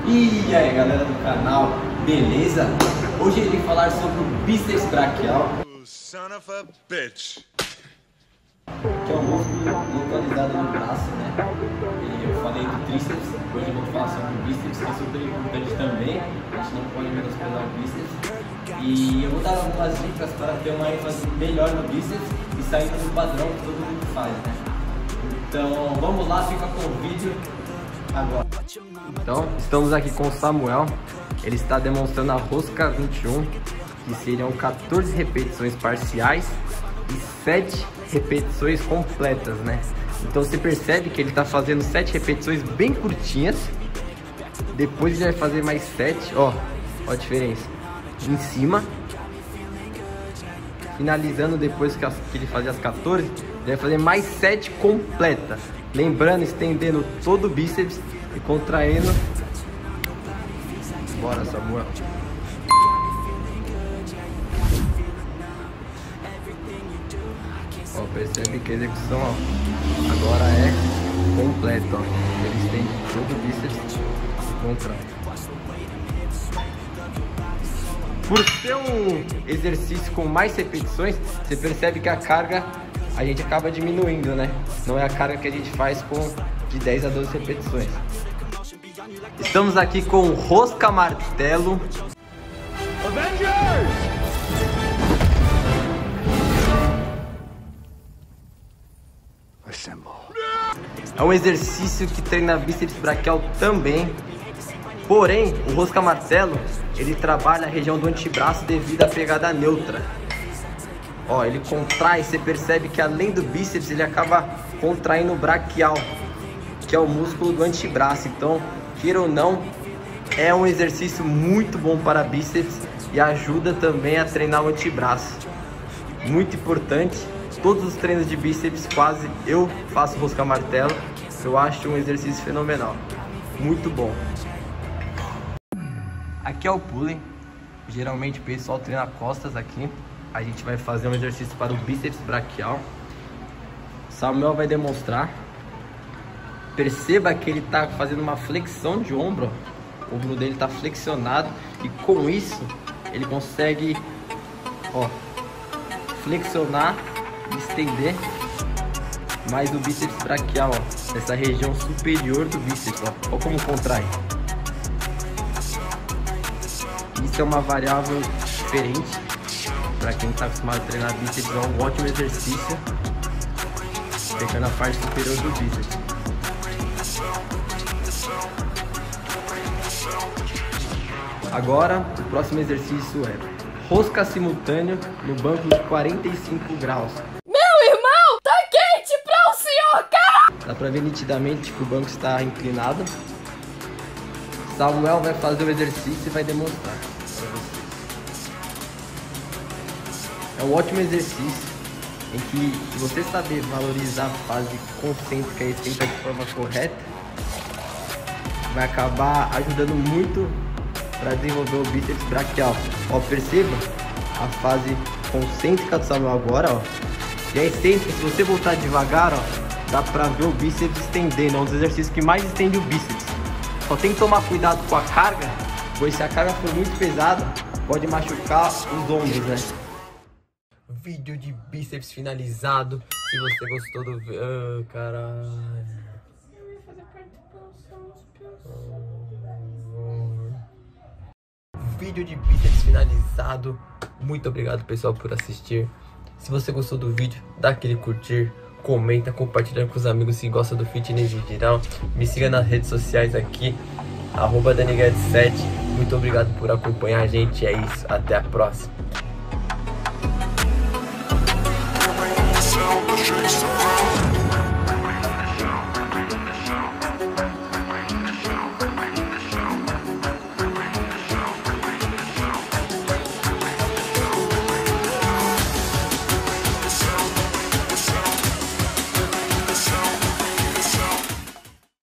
E aí galera do canal, beleza? Hoje eu irei falar sobre o bíceps braquial, Son of a bitch. que é o músculo localizado no braço, né? E eu falei do tríceps, hoje eu vou falar sobre o bíceps, que é super importante também. A gente não pode menosprezar o bíceps. E eu vou dar algumas dicas para ter uma ênfase melhor no bíceps e sair do padrão que todo mundo faz, né? Então vamos lá, fica com o vídeo agora. Então, estamos aqui com o Samuel. Ele está demonstrando a rosca 21, que seriam 14 repetições parciais e 7 repetições completas, né? Então você percebe que ele está fazendo 7 repetições bem curtinhas. Depois ele vai fazer mais 7, ó a diferença, em cima. Finalizando depois que ele fazer as 14, ele vai fazer mais 7 completas. Lembrando, estendendo todo o bíceps e contraindo. Bora, Samuel. Ó, percebe que a execução, ó, agora é completa, ó. Ele estende todo o bíceps e contrai. Por ser um exercício com mais repetições, você percebe que a carga a gente acaba diminuindo, né? Não é a carga que a gente faz com de 10 a 12 repetições. Estamos aqui com o rosca martelo. Avengers! É um exercício que treina bíceps braquial também. Porém, o rosca martelo, ele trabalha a região do antebraço devido à pegada neutra. Ó, ele contrai, você percebe que além do bíceps, ele acaba contraindo o braquial, que é o músculo do antebraço. Então, queira ou não, é um exercício muito bom para bíceps e ajuda também a treinar o antebraço. Muito importante, todos os treinos de bíceps quase eu faço rosca martelo. Eu acho um exercício fenomenal, muito bom. Aqui é o pulling. Geralmente o pessoal treina costas aqui. A gente vai fazer um exercício para o bíceps braquial. Samuel vai demonstrar. Perceba que ele está fazendo uma flexão de ombro. O ombro dele está flexionado e com isso ele consegue, ó, flexionar e estender mais o bíceps braquial, ó, essa região superior do bíceps, ó. Olha como contrai. Isso é uma variável diferente para quem está acostumado a treinar bíceps. É um ótimo exercício, pegando a parte superior do bíceps. Agora, o próximo exercício é rosca simultâneo no banco de 45 graus. Meu irmão, tá quente pra o senhor, cara! Dá pra ver nitidamente que o banco está inclinado. Samuel vai fazer o exercício e vai demonstrar para vocês. É um ótimo exercício em que, se você saber valorizar a fase concêntrica e excêntrica de forma correta, vai acabar ajudando muito para desenvolver o bíceps braquial. Ó, perceba a fase concêntrica do Samuel agora, ó. E a excêntrica, se você voltar devagar, ó, dá pra ver o bíceps estendendo. É um dos exercícios que mais estende o bíceps. Só tem que tomar cuidado com a carga, pois se a carga for muito pesada, pode machucar os ombros, né? Vídeo de bíceps finalizado. Se você gostou do vídeo... Ah, caralho. Vídeo de bíceps finalizado. Muito obrigado, pessoal, por assistir. Se você gostou do vídeo, dá aquele curtir, comenta, compartilha com os amigos se gosta do fitness em geral. Me siga nas redes sociais aqui, @DaniGuedes7. Muito obrigado por acompanhar a gente. É isso, até a próxima.